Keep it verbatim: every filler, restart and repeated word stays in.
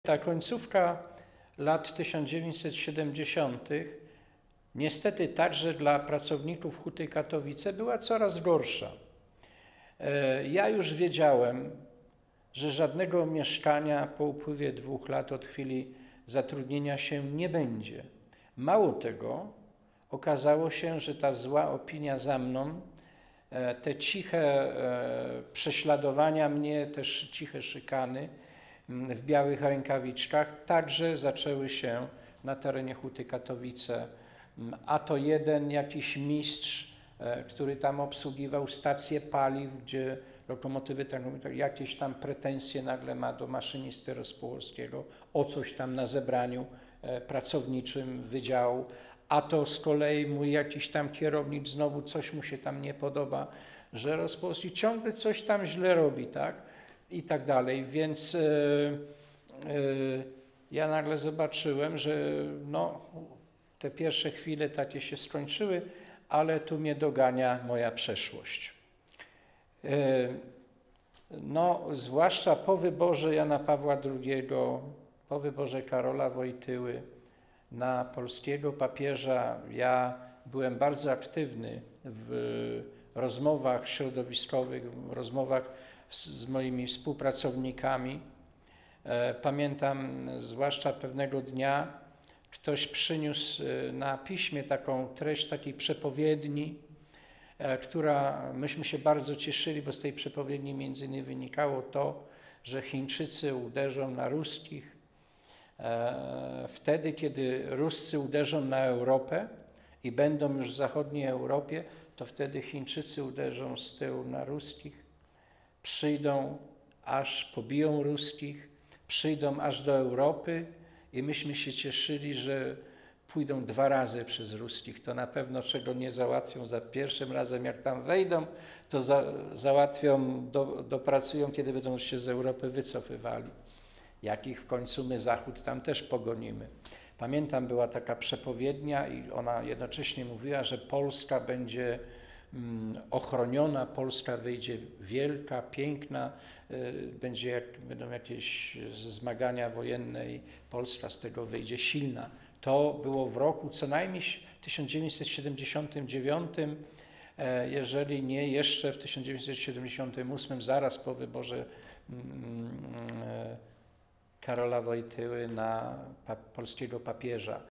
Ta końcówka lat tysiąc dziewięćset siedemdziesiątych niestety także dla pracowników Huty Katowice była coraz gorsza. Ja już wiedziałem, że żadnego mieszkania po upływie dwóch lat od chwili zatrudnienia się nie będzie. Mało tego, okazało się, że ta zła opinia za mną, te ciche prześladowania mnie, też ciche szykany w białych rękawiczkach także zaczęły się na terenie Huty Katowice. A to jeden jakiś mistrz, który tam obsługiwał stację paliw, gdzie lokomotywy, jakieś tam pretensje nagle ma do maszynisty Rozpołowskiego o coś tam na zebraniu pracowniczym wydziału, a to z kolei mój jakiś tam kierownik znowu coś mu się tam nie podoba, że Rozpołowski ciągle coś tam źle robi, tak? I tak dalej, więc yy, yy, ja nagle zobaczyłem, że no, te pierwsze chwile takie się skończyły, ale tu mnie dogania moja przeszłość. Yy, no, zwłaszcza po wyborze Jana Pawła drugiego, po wyborze Karola Wojtyły na polskiego papieża, ja byłem bardzo aktywny w rozmowach środowiskowych, w rozmowach z moimi współpracownikami. Pamiętam, zwłaszcza pewnego dnia ktoś przyniósł na piśmie taką treść takiej przepowiedni, która myśmy się bardzo cieszyli, bo z tej przepowiedni między innymi wynikało to, że Chińczycy uderzą na ruskich wtedy, kiedy Ruscy uderzą na Europę i będą już w zachodniej Europie, to wtedy Chińczycy uderzą z tyłu na ruskich, przyjdą, aż pobiją ruskich, przyjdą aż do Europy i myśmy się cieszyli, że pójdą dwa razy przez ruskich. To na pewno czego nie załatwią za pierwszym razem, jak tam wejdą, to za, załatwią, do, dopracują, kiedy będą się z Europy wycofywali. Jakich w końcu my Zachód tam też pogonimy. Pamiętam, była taka przepowiednia i ona jednocześnie mówiła, że Polska będzie ochroniona, Polska wyjdzie wielka, piękna, będzie jak, będą jakieś zmagania wojenne i Polska z tego wyjdzie silna. To było w roku co najmniej tysiąc dziewięćset siedemdziesiątym dziewiątym, jeżeli nie jeszcze w tysiąc dziewięćset siedemdziesiątym ósmym, zaraz po wyborze Karola Wojtyły na polskiego papieża.